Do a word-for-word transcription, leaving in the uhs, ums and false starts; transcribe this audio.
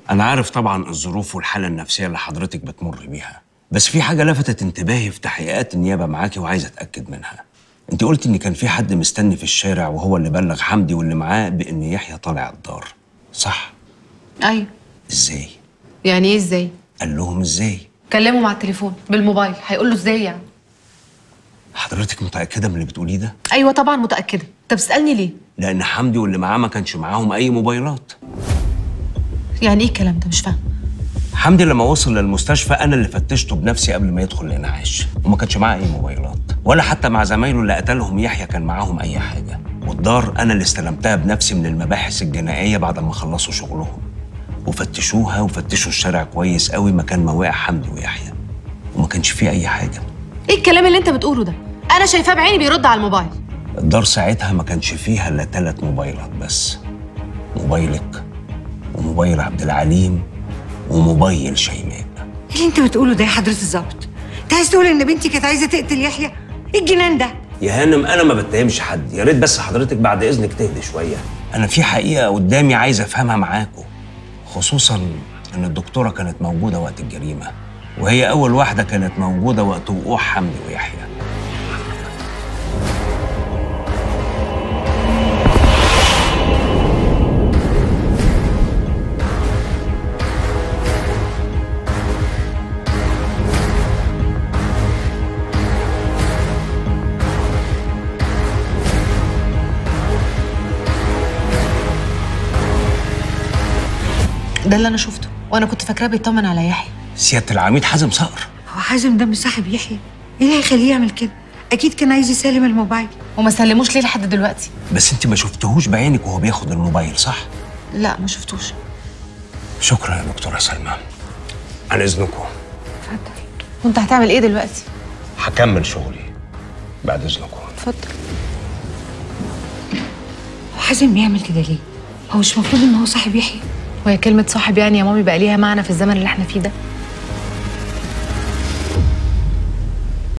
أنا عارف طبعا الظروف والحالة النفسية اللي حضرتك بتمر بيها، بس في حاجة لفتت انتباهي في تحقيقات النيابة معاكي وعايز أتأكد منها. أنت قلت إن كان في حد مستني في الشارع وهو اللي بلغ حمدي واللي معاه بإن يحيى طالع الدار، صح؟ أيوه. إزاي؟ يعني إيه إزاي؟ قال لهم إزاي؟ كلمه مع التليفون بالموبايل، هيقول له إزاي يعني؟ حضرتك متأكدة من اللي بتقوليه ده؟ أيوه طبعا متأكدة، أنت بتسألني ليه؟ لأن حمدي واللي معاه ما كانش معاهم أي موبايلات. يعني إيه الكلام ده؟ مش فاهم. حمدي لما وصل للمستشفى أنا اللي فتشته بنفسي قبل ما يدخل الإنعاش، وما كانش معاه أي موبايلات، ولا حتى مع زمايله اللي قتلهم يحيى كان معاهم أي حاجة، والدار أنا اللي استلمتها بنفسي من المباحث الجنائية بعد ما خلصوا شغلهم، وفتشوها وفتشوا الشارع كويس قوي مكان ما وقع حمدي ويحيى، وما كانش فيه أي حاجة. إيه الكلام اللي أنت بتقوله ده؟ أنا شايفاه بعيني بيرد على الموبايل. الدار ساعتها ما كانش فيها إلا ثلاث موبايلات بس، موبايلك وموبايل عبد العليم وموبايل شيماء. ايه اللي انت بتقوله ده يا حضرة الظابط؟ انت عايز تقول ان بنتي كانت عايزه تقتل يحيى؟ ايه الجنان ده؟ يا هانم انا ما بتهمش حد، يا ريت بس حضرتك بعد اذنك تهدي شويه. انا في حقيقه قدامي عايز افهمها معاكم، خصوصا ان الدكتوره كانت موجوده وقت الجريمه، وهي اول واحده كانت موجوده وقت وقوع حمدي ويحيى. ده اللي أنا شفته، وأنا كنت فاكراه بيطمن على يحيى. سياده العميد حازم صقر. هو حازم ده مش صاحب يحيى؟ ايه اللي هيخليه يعمل كده؟ اكيد كان عايز يسلم الموبايل. وما سلموش ليه لحد دلوقتي؟ بس انت ما شفتهوش بعينك وهو بياخد الموبايل صح؟ لا ما شفتوش. شكرا يا دكتوره سلمى. عن اذنكم. اتفضل. وانت هتعمل ايه دلوقتي؟ هكمل شغلي بعد اذنكم. اتفضل. هو حازم بيعمل كده ليه؟ هو مش المفروض ان هو صاحب يحيى؟ وهي كلمة صاحب يعني يا مامي بقى ليها معنى في الزمن اللي احنا فيه ده؟